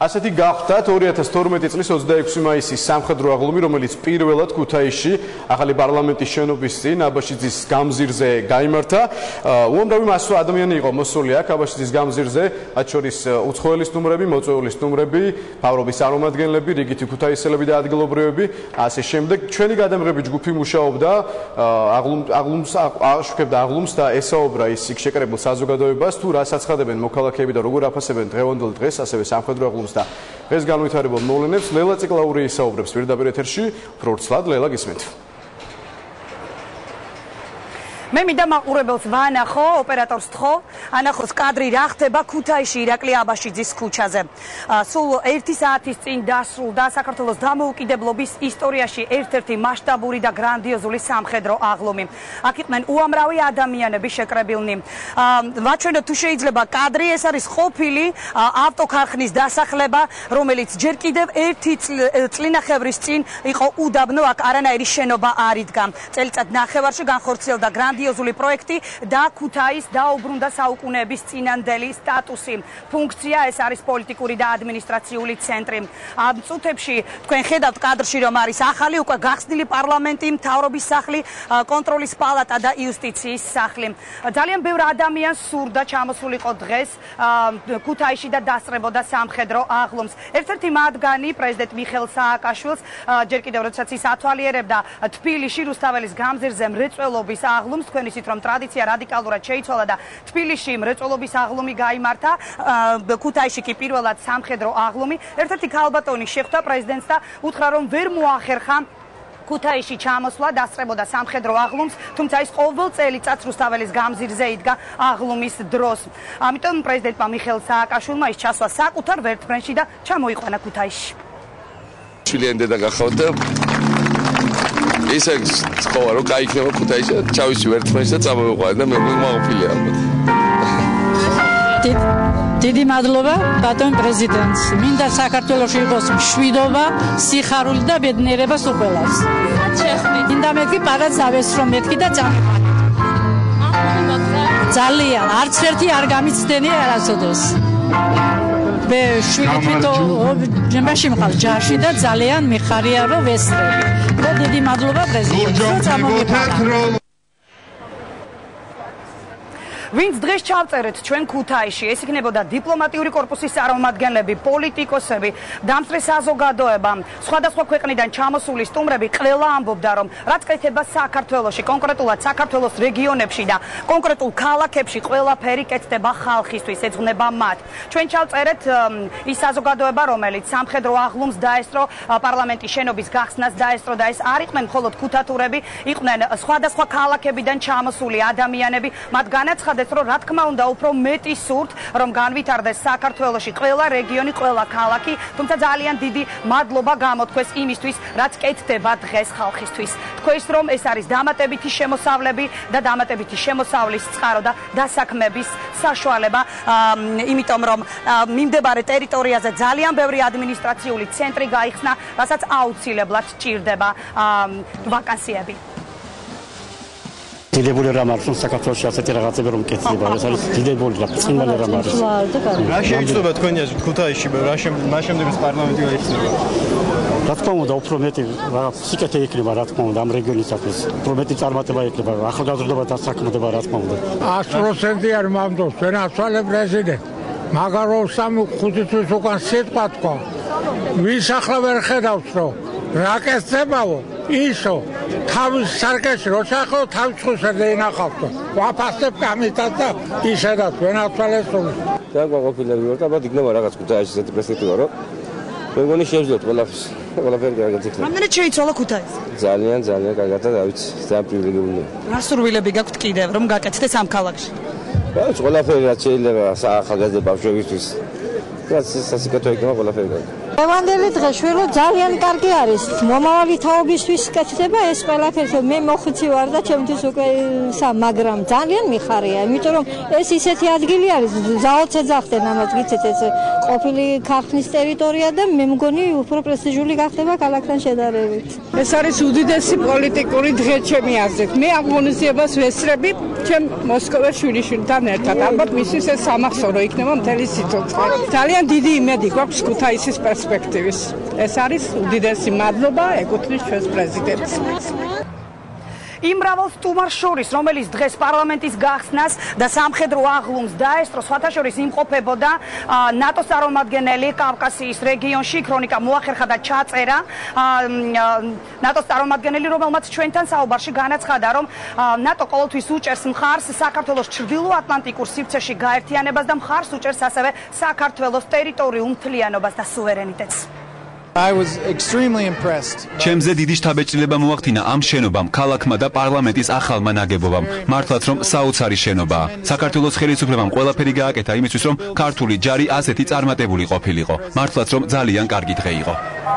ასეთი გახდათ 2012 წლის 26 მაისის სამხედრო აღლუმი, რომელიც პირველად ქუთაისში ახალი პარლამენტის შენობის წინ აბაშიძის გამზირზე გაიმართა. უამრავი მასო ადამიანი იყო მოსული აქ აბაშიძის გამზირზე, მათ შორის უცხოელის ნომრები, მოწვეულის ნომრები, მთავრობის წარმომადგენლები, რიგითი ქუთაისელები და ადგილობრივები, ასე შემდეგ. ჩვენი გადამღები ჯგუფი მუშაობდა აღლუმს და ესაუბრა ის იქ შეკრებილ საზოგადოებას თუ რას აცხადებენ მოქალაქეები და როგორ აფასებენ დღევანდელ დღეს, ასევე სამხედრო აღლუმს და დღეს განვითარებულ მოვლენებს. ლელა ციკლაური ისაუბრებს პირდაპირ ეთერში. უფრო ვრცლად ლელა გისმენთ. მე მინდა მაყურებელს ვანახო, ოპერატორს თხო, ანახოს კადრი რა ხდება ქუთაისში ირაკლი აბაშიძის ქუჩაზე. სულ 1 საათის წინ დასრულდა საქართველოს დამოუკიდებლობის ისტორიაში ერთ-ერთი მასშტაბური და გრანდიოზული სამხედრო აღლუმი. აქ იყვნენ უამრავი ადამიანები შეკრებილნი. ვაჩვენოთ თუ შეიძლება კადრი, ეს არის ყოფილი ავტოქარხნის დასახლება, რომელიც ჯერ კიდევ 1 წლინახევრის წინ იყო უდაბნო, აქ არანაირი შენობა არ იდგა. წელიწად ნახევარში განხორციელდა გრანდიოზული პროექტი და ქუთაის დაუბრუნდა საუკუნეების წინანდელი სტატუსი. ფუნქცია ეს არის პოლიტიკური და ადმინისტრაციული ცენტრი. ამ წუთებში თქვენ ხედავთ კადრში, რომ არის ახალი უკვე გახსნილი პარლამენტი, მთავრობის სახლი, კონტროლის პალატა და იუსტიციის სახლი. ძალიან ბევრ ადამიანს სურდა ჩამოსულიყო დღეს ქუთაისში და დასწრებოდა სამხედრო აღლუმს. ერთ-ერთი მათგანი პრეზიდენტ მიხეილ სააკაშვილს ჯერ კიდევ როდესაც ის ათვალიერებდა თბილისში რუსთაველის გამზირზე მრეწველობის აღლუმს, თქვენ იცით რომ ტრადიცია რადიკალურად შეიცვალა და თბილისში მრეწველობის აღლუმი გაიმართა, ქუთაისში კი პირველად სამხედრო აღლუმი. ერთ-ერთი ქალბატონი შეხვდა პრეზიდენტს და უთხრა რომ ვერ მოახერხა ქუთაისში ჩამოსვლა, დასწრებოდა სამხედრო აღლუმს, თუმცა ის ყოველ წელიწადს რუსთაველის გამზირზე იდგა აღლუმის დროს. ამიტომ პრეზიდენტმა მიხეილ სააკაშვილმა ის ჩასვა საკუთარ ვერტმფრენში და ჩამოიყვანა ქუთაისში. შვილიანი დედა გახავთ და ისე ცხოვრა რომ გაიქნება ქუთაისში, ჩავისი ვერტმფრენში და წამოვიყვანა და მე მომაყოფილია ალბათ. დიდი მადლობა ბატონ პრეზიდენტს. მინდა საქართველოში იყოს მშვიდობა, სიხარული და ბედნიერება სულ ყველას. მინდა მეთქი პარადს ავესრო მეთქი და წამოვიყვანა. ძალიან არც ერთი არ გამიცდენი არასოდეს. მე შვილი თვითონ ჯემბაში მყავს ჯარში და ძალიან მიხარია რომ ვესწრები. და დიდი მადლობა პრეზიდენტს წამოვიყვანა. ვინც დღეს ჩავწერეთ ჩვენ ქუთაისში, ეს იქნებოდა დიპლომატიური კორპუსის წარმომადგენლები, პოლიტიკოსები, დამსწრე საზოგადოება, სხვადასხვა ქვეყნიდან ჩამოსული სტუმრები, ყველა ამბობდა, რომ რაც კეთდება საქართველოში, კონკრეტულად საქართველოს რეგიონებში და კონკრეტულ ქალაქებში, ყველაფერი კეთდება ხალხისთვის, ეძღვნება მათ. ჩვენ ჩავწერეთ ის საზოგადოება, რომელიც სამხედრო აღლუმს დაესწრო, პარლამენტის შენობის გახსნას დაესწრო და ეს არ იყვნენ მხოლოდ ქუთათურები, იყვნენ სხვადასხვა ქალაქებიდან ჩამოსული ადამიანები, მათ განაცხადეს რომ რა თქმა უნდა უფრო მეტი სურთ რომ განვითარდეს საქართველოში ყველა რეგიონი, ყველა ქალაქი, თუმცა ძალიან დიდი მადლობა გამოთქვეს იმისთვის, რაც კეთდება დღეს ხალხისთვის. თქვენს რომ ეს არის დამატებითი შემოსავლები და დამატებითი შემოსავლის წყარო და დასაქმების საშუალება, იმიტომ რომ მიმდებარე ტერიტორიაზე ძალიან ბევრი ადმინისტრაციული ცენტრი გაიხსნა, რასაც აუცილებლად სჭირდება ვაკანსიები. დიდებული რამ არის რომ საქართველოში ასეთი რაღაცები რომ კეთდება, ეს არის დიდებული და წინვალი რამ არის. რა შეიძლება თქვენი აზრით ქუთაისში მას შემდეგ პარლამენტი გაიხსნება? რა თქმა უნდა, უფრო მეტი რაღაც სიკეთე იქნება, რა თქმა უნდა, ამ რეგიონისათვის. უფრო მეტი წარმატება იქნება, ახალგაზრდობა დასაქმდება, რა თქმა უნდა. 100% არ მომდოს, ჩვენ ასვალე პრეზიდენტ. მაგრამ რომ 3-5 თვის უკან სიტყვა თქვა, ვის ახლა ვერ ხედავს რომ რა კეთდებაო, ისო თავის სარკეში რო ჩახო თავის ხუსერზე ინახავთო. ვაფასებ გამიტად და ისედაც ვენ ათვალესწორებს. დაგვაყოფილები ვარ და ბად იქნება რაღაც ქუთაისში ესეთი პერსპექტივა რომ მე მგონი შევძლოთ ყველაფერი კარგად იქნება. რამდენად შეიცვალა ქუთაისი? ძალიან კარგად და დავიცი, ძალიან პრივილეგირებულია. რა სურვილები გაქვთ კიდევ რომ გაკეთდეს ამ ქალაქში? რაც ყველაფერი რაც შეიძლება ახალგაზრდა ბავშვებისთვის. რაც სასიკეთო იქნება ყველაფერი კარგი. ლევანდელი დღეშვილო ძალიან კარგი არის. მომავალი თაობისთვის კეთდება ეს ყველაფერი. მე მოხუცი ვარ და ჩემთვის უკვე მაგრამ ძალიან მიხარია, იმიტომ რომ ეს ისეთი ადგილი არის, ზაოც ეძახდნენ ამას, ვიცით ეს ყოფილი ქარხნის ტერიტორია და მე მგონი უფრო პრესტიჟული გახდება ქალაქთან შედარებით. ეს არის უდიდესი პოლიტიკური დღე ჩემი აზრით. მე ამ ღონისძიებას ვესწრები ჩემ მოსკოვას შვილიშვილთან ერთად. ალბათ მისთვის ეს სამახსოვრო იქნება მთელი სიცოცხლე. ძალიან დიდი იმედი გვაქვს ქუთაისის პერსპექტივის. ეს არის უდიდესი მადლობა ეკუთვნის ჩვენს პრეზიდენტს. იმ მრავალ სტუმარს შორის, რომელიც დღეს პარლამენტის გახსნას და სამხედრო აღლუმს დაესწრო, სხვათა შორის იმყოფებოდა ნატოს წარმომადგენელი კავკასიის რეგიონში, ქრონიკა მოახერხა და ჩაწერა ნატოს წარმომადგენელი, რომელმაც ჩვენთან საუბარში განაცხადა, რომ ნატო ყოველთვის უჭერს მხარს საქართველოს ჩრდილოატლანტიკურ სივრცეში გაერთიანებას და მხარს უჭერს ასევე საქართველოს ტერიტორიულ მთლიანობას და სუვერენიტეტს. I was extremely impressed. ჩემზე დიდი შთაბეჭდილება მოახდინა ამ შენობამ, ქალაქმა და პარლამენტის ახალმა ნაგებობამ. მართლაც რომ საოცარი შენობაა. საქართველოს ხელისუფლებამ ყველაფერი გააკეთა იმისთვის, რომ ქართული ჯარი ასეთი წარმატებული ყოფილიყო. მართლაც რომ ძალიან კარგი დღე იყო.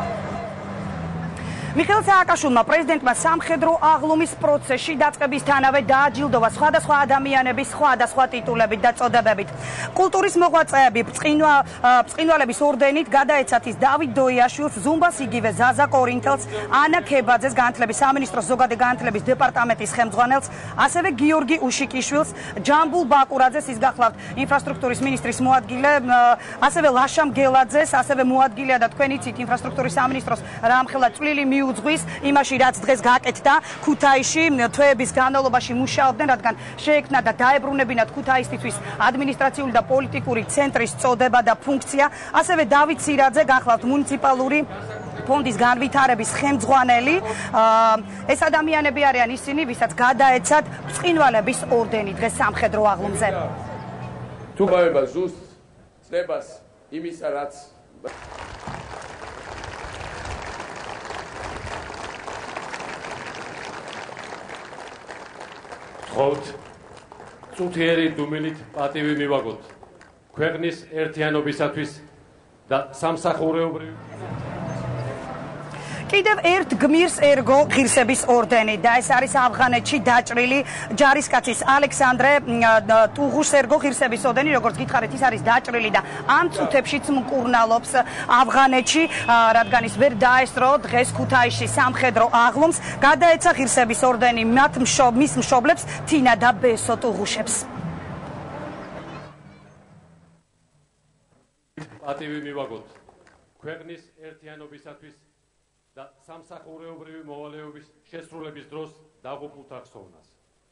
მიხეილ სააკაშვილმა პრეზიდენტმა სამხედრო აღლუმის პროცესში დაწყებისთანავე დააჯილდოვა სხვადასხვა ადამიანების სხვადასხვა ტიტულებით და წოდებებით. კულტურის მოღვაწეები ბრწყინვალების ორდენით გადაეცათ ის დავით დოიაშვილს, ზუმბას იგივე ზაზა კორინთელს, ანა ქებაძეს განათლების სამინისტროს ზოგადი განათლების დეპარტამენტის ხელმძღვანელს, ასევე გიორგი უშიკიშვილს, ჯამბულ ბაკურაძეს, ის გახლავთ ინფრასტრუქტურის მინისტრის მოადგილე, ასევე ლაშა მგელაძეს, ასევე მოადგილეა და თქვენ იცით ინფრასტრუქტურის სამინისტროს რამხელა წვლილი უძღვის იმაში, რაც დღეს გაკეთდა ქუთაისში, თვეების განმავლობაში მუშაობდნენ, რადგან შეექმნა და დაებრუნებინათ ქუთაისისთვის ადმინისტრაციული და პოლიტიკური ცენტრის წოდება და ფუნქცია. ასევე დავით სირაძე, გახლავთ მუნიციპალური ფონდის განვითარების ხელმძღვანელი. ეს ადამიანები არიან ისინი, ვისაც გადაეცათ ბრწყინვალების ორდენი დღეს სამხედრო აღლუმზე. თუ გაება ზუსტ წლებას იმისა, რაც ხოვთ წუთიერი დუმილით პატივი მივაგოთ ქვეყნის ერთიანობისათვის და სამსახურეობრივ კიდევ ერთ გმირს ერგო ღირსების ორდენი და ეს არის ავღანეთში დაჭრილი ჯარისკაცის ალექსანდრე ტუღუშს ერგო ღირსების ორდენი, როგორც გითხარით, ის არის დაჭრილი და ამ წუთებშიც მკურნალობს ავღანეთში, რადგან ის ვერ დაესწრო დღეს ქუთაისში სამხედრო აღლუმს, გადაეცა ღირსების ორდენი მის მშობლებს თინა და ბესო ტუღუშებს. პატივი მივაგოთ ქვეყნის ერთიანობისათვის და სამსახურეობრივი მოვალეობის შესრულების დროს დაღუპულთა ხსოვნას.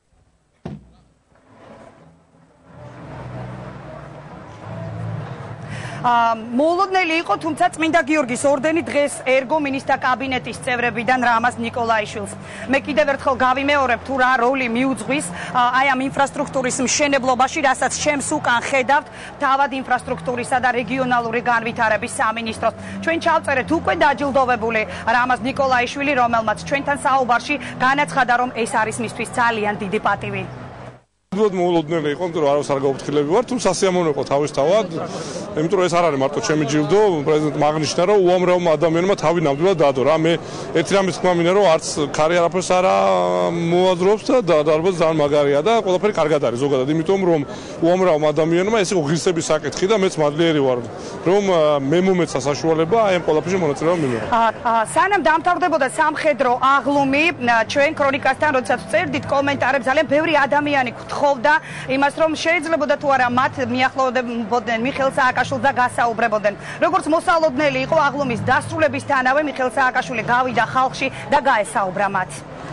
მოულოდნელი იყო, თუმცა წმინდა გიორგის ორდენი დღეს ერგო მინისტრთა კაბინეტის წევრებიდან რამაზ ნიკოლაიშვილს. მე კიდევ ერთხელ გავიმეორებ, თუ რა როლი მიუძღვის აი ამ ინფრასტრუქტურის მშენებლობაში, რასაც ჩემს უკან ხედავთ თავად ინფრასტრუქტურისა და რეგიონალური განვითარების სამინისტროს. ჩვენ ჩავწერეთ უკვე დაჯილდოვებული რამაზ ნიკოლაიშვილი, რომელმაც ჩვენთან საუბარში განაცხადა, რომ ეს არის მისთვის ძალიან დიდი პატივი. მოულოდნელი იყო, იმიტომ რომ არავის არ გაუფრთხილები ვარ, თუმცა სასიამოვნო იყო თავისთავად, იმიტომ რომ ეს არ არის მარტო ჩემი ჯილდო, პრეზიდენტმა აღნიშნა, რომ უამრავმა ადამიანმა თავი ნამდვილად დაადო. რა მე ერთი რამის თქმა მინდა, რომ არც ქარი არაფერს არ მოაძრობს და დარბაზ ძალიან მაგარია და ყველაფერი კარგად არის ზოგადად, იმიტომ რომ უამრავმა ადამიანმა ეს იყო ღირსების საკითხი და მეც მადლიერი ვარ, რომ მე მომეცა საშუალება აი ამ ყველაფერში მონაწილეობა მიმიღო. სანამ დამთავრდებოდა სამხედრო აღლუმი, ჩვენ ქრონიკასთან როდესაც წერდით კომენტარებს, ძალიან ბევრი ადამიანი ხოვდა იმას, რომ შეიძლებოდა თუ არა მათ მიახლოვდებოდნენ მიხეილ სააკაშვილს და გასაუბრებოდნენ. როგორც მოსალოდნელი იყო აღლუმის დასრულებისთანავე მიხეილ სააკაშვილი გავიდა ხალხში და გაესაუბრა მათ.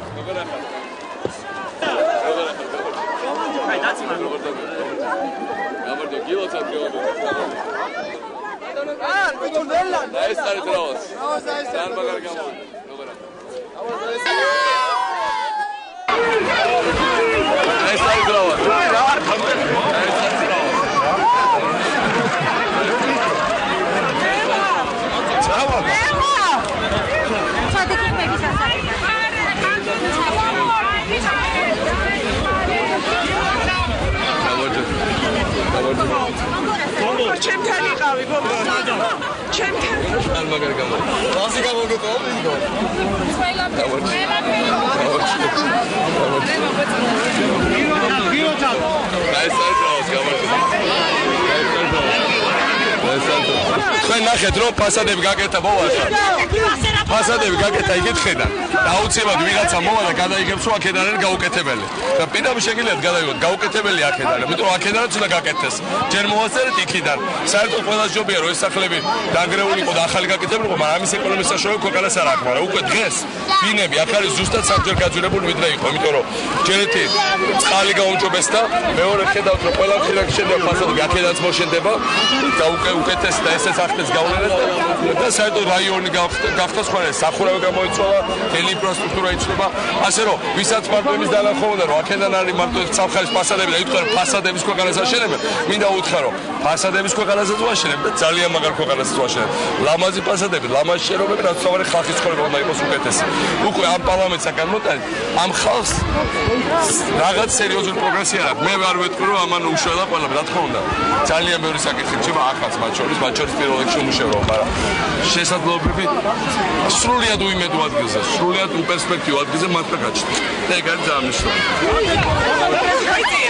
ჩემთან იყავი გოგო. ჩემთან. არ მაგარ გამო. ვასი გამოგეთო? თქვენ ნახეთ რომ ფასადები გაკეთა მოვარდა. ფასადები გაკეთა იგეთ ხედან. აუცილებლად ვიღაცა მოვა და გადაიგებს რომ აქედან არის გაუკეთებელი. და პირდაპირ შეგიძლიათ გადაიგოთ გაუკეთებელი აქედან. იმიტომ რომ აქედანაც უნდა გაკეთდეს. ჯერ მოვასწრეთ იქიდან. საერთოდ ყველა ჯობია რომ ეს სახლები დანგრეული იყო და ახალი გაკეთებულიყო, მაგრამ ამის ეკონომიკის საშუალება ქვეყანას არ აქვს. მაგრამ უკვე დღეს ბინები აქ არის ზუსტად სამჯერ გაძვირებული ვიდრე იყო. იმიტომ რომ ჯერ ერთი წყალი გაუმჯობეს და მეორე ხედავთ რომ ყველა მხრიდან შენდება ფასადები აქედანაც მოშენდება და უკეთეს და ესეც ახდენს გავლენას და საერთოდ რაიონი გახდა სხვა სახურავი გამოიწვევა, თელი ინფრასტრუქტურა იცვლება, ასე რომ ვისაც მარტოების დანახვა უნდა რომ აქედან არის მარტო სამხარის ფასადები და ითქვა რომ ფასადების ქვეყანას აშენებენ, მინდა უთხრა რომ ფასადების ქვეყანასაც ვაშენებ და ძალიან მაგარ ქვეყანასაც ვაშენებ. ლამაზი ფასადები, ლამაზი შენობები, რაც თავარი ხალხის ცხოვრება უნდა იყოს უკეთესი. უკვე ამ პარლამენტსა განმოტანით ამ ხალხს რაღაც სერიოზული პროგრესი არ აქვს. მე არ ვეთქვი რომ ამან უშველა ყველა, რა თქმა უნდა. ძალიან ბევრი საკითხი რჩება ახალს მათ შორის პირველ რიგში უმუშევრობა, მაგრამ შესაძლებლობები სრულიად უიმედო ადგილზე, სრულიად უპერსპექტივო ადგილზე მათთან გაჩნდა. და ეგ არის ძალიან მნიშვნელოვანი.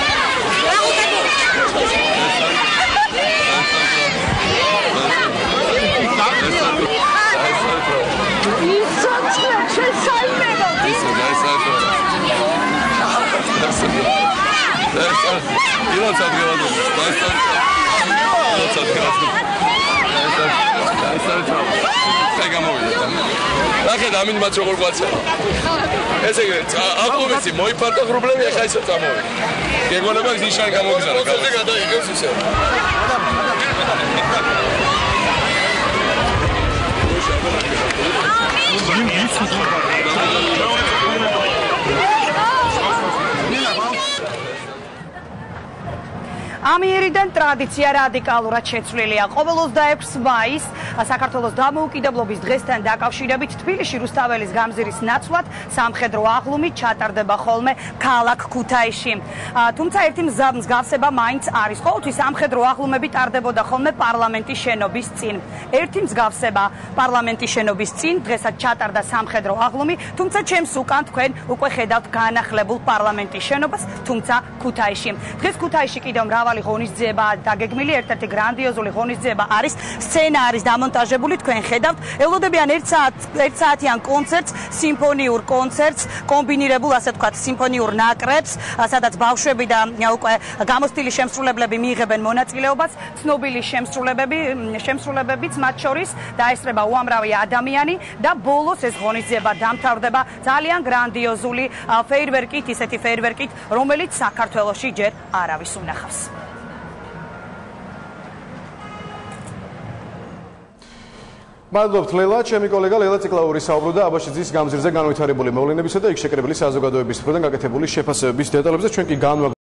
ნახეთ ამით მათ როგორ გვაცემა. ესე იგი, აკუბეცი მოიფარდა ღრუბლები, ახლა ისე წამოვიდა. გეგონება ის ნიშანი გამოგზავნა. გასზე გადაიგებს ისე. ამიერიდან ტრადიცია რადიკალურად შეცვლილია. ყოველ 26 მაისს საქართველოს დამოუკიდებლობის დღესთან დაკავშირებით თბილისში რუსთაველის გამზირის ნაცვლად სამხედრო აღლუმი ჩატარდება ხოლმე ქალაქ ქუთაისში. თუმცა ერთი მსგავსება მაინც არის. ყოველთვის სამხედრო აღლუმები ტარდებოდა ხოლმე პარლამენტის შენობის წინ. ერთი მსგავსება პარლამენტის შენობის წინ დღესაც ჩატარდა სამხედრო აღლუმი, თუმცა ჩემს უკან თქვენ უკვე ხედავთ განახლებულ პარლამენტის შენობას, თუმცა ქუთაისში. დღეს ქუთაისში კიდევ მრავალი ღონისძიება დაგეგმილი, ერთ-ერთი გრანდიოზული ღონისძიება არის სცენა არის დამონტაჟებული, თქვენ ხედავთ, ელოდებიან 1 საათიან კონცერტს, სიმფონიურ კონცერტს, კომბინირებულ, ასე ვთქვათ, სიმფონიურ ნაკრებს, სადაც ბავშვები და უკვე გამოცდილი შემსრულებლები მიიღებენ მონაწილეობას, ცნობილი შემსრულებებიც მათ შორის დაესწრება უამრავი ადამიანი და ბოლოს ეს ღონისძიება დამთავრდება ძალიან გრანდიოზული ფეირვერკით, ისეთი ფეირვერკით, რომელიც საქართველოში ჯერ არავის უნახავს. მადლობთ ლელა, ჩემი კოლეგა ლელა ციკლაური საუბრობდა აბაშიძის გამზირზე განვითარებული მოვლენებისა და იქ შეკრებილი საზოგადოების მხრიდან გაკეთებული შეფასებების დეტალებზე. ჩვენ კი